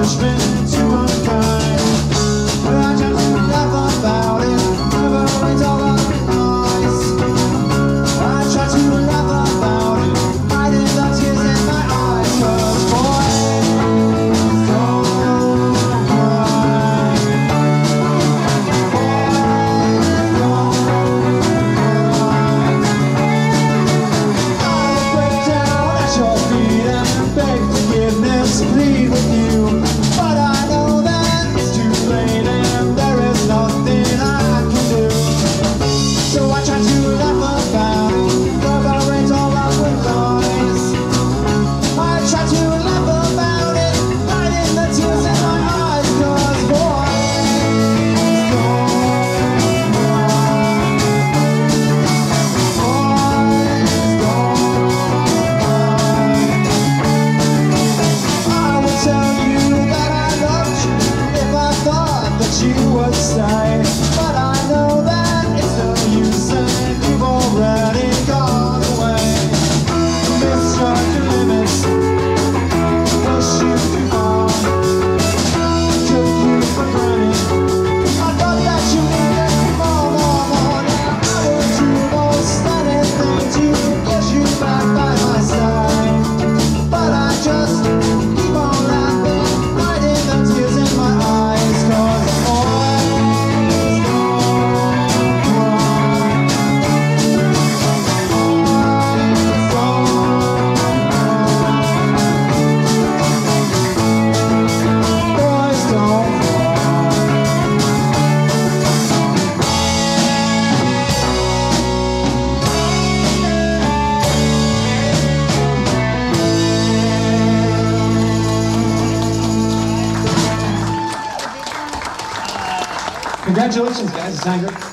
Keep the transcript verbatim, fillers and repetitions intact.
punishment to unkind. But I just laugh about it, never rains all up in eyes. I try to laugh about it, hiding the tears in my eyes. 'Cause boys don't cry. Boys don't cry. I would break down at your feet and beg forgiveness, plead with you. But I know that it's too late and there is nothing I can do. So I try to laugh about it, love our rains all up with lies. I try to laugh about it, hiding the tears in my eyes. 'Cause boys don't cry. Boys don't cry. I would tell you that I loved you if I thought that you would stay. But I know that it's no use and you've already gone away. Misjudge your limits, push you too far, took you for granted. I thought that you needed more, more, more. Now I would do most anything to get you back by my side. But I just keep on laughing, hiding the tears in my eyes. 'Cause boys don't cry. Boys don't cry. Boys don't cry. Congratulations, guys. It's time to